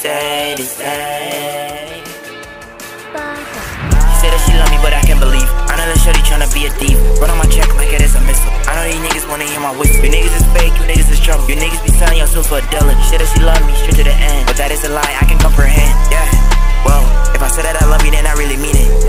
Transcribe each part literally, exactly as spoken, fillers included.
say, they say. She said that she love me, but I can't believe. I know that shorty tryna be a thief. Run on my check like it is a missile. I know these niggas wanna hear my whistle. You niggas is fake, you niggas is trouble. You niggas be selling yourselves for a dollar. She said that she love me straight to the end, but that is a lie, I can comprehend. Yeah, well, if I said that I love you, then I really mean it.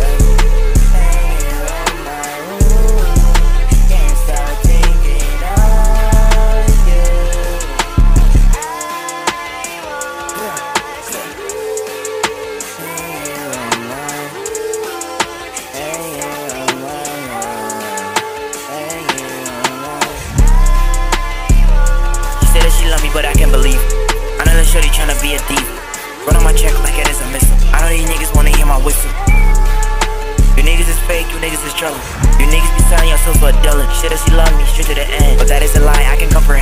But I can't believe. I know that shorty tryna be a thief. Run on my check like it is a missile. I know these niggas wanna hear my whistle. You niggas is fake, you niggas is trouble. You niggas be selling yourself for a dollar. Shit that she love me straight to the end, but that is a lie, I can comprehend.